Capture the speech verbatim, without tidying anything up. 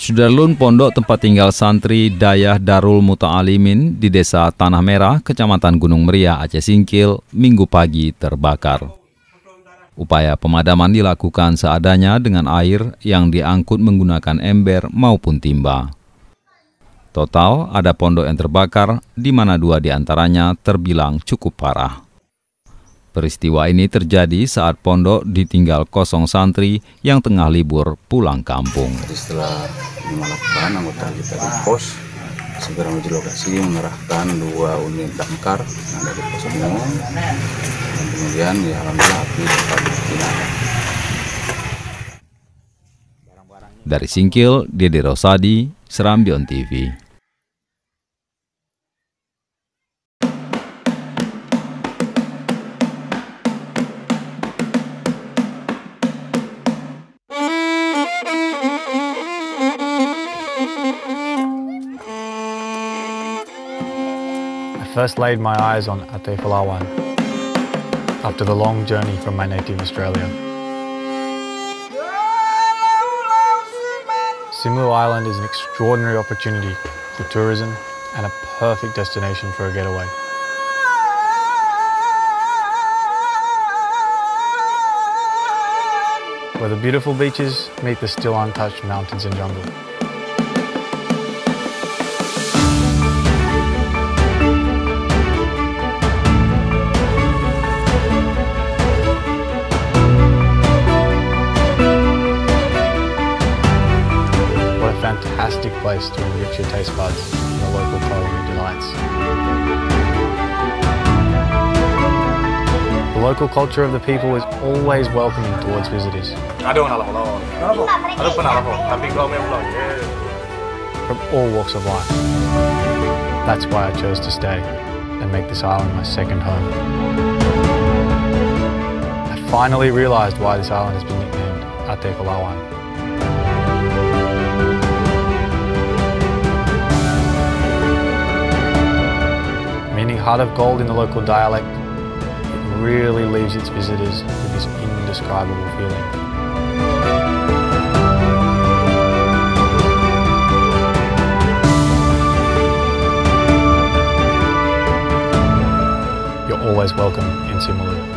Sudarlun, pondok tempat tinggal santri Dayah Darul Muta'alimin di Desa Tanah Merah, Kecamatan Gunung Meriah, Aceh Singkil, Minggu pagi terbakar. Upaya pemadaman dilakukan seadanya dengan air yang diangkut menggunakan ember maupun timba. Total ada pondok yang terbakar, di mana dua diantaranya terbilang cukup parah. Peristiwa ini terjadi saat pondok ditinggal kosong santri yang tengah libur pulang kampung. Jadi setelah melakukan, anggota kita di pos segera menuju lokasi mengerahkan dua unit damkar yang dari pos umum, dan kemudian ya alhamdulillah api dapat dipinahkan. Dari Singkil, Dede Rosadi, Serambion T V. I first laid my eyes on Atay Palawan after the long journey from my native Australia. Simu Island is an extraordinary opportunity for tourism and a perfect destination for a getaway. Where the beautiful beaches meet the still untouched mountains and jungle. Fantastic place to enrich your taste buds in the local culinary delights. The local culture of the people is always welcoming towards visitors. From all walks of life. That's why I chose to stay and make this island my second home. I finally realised why this island has been nicknamed Atay Palawan. Meaning heart of gold in the local dialect, it really leaves its visitors with this indescribable feeling. You're always welcome in Simu.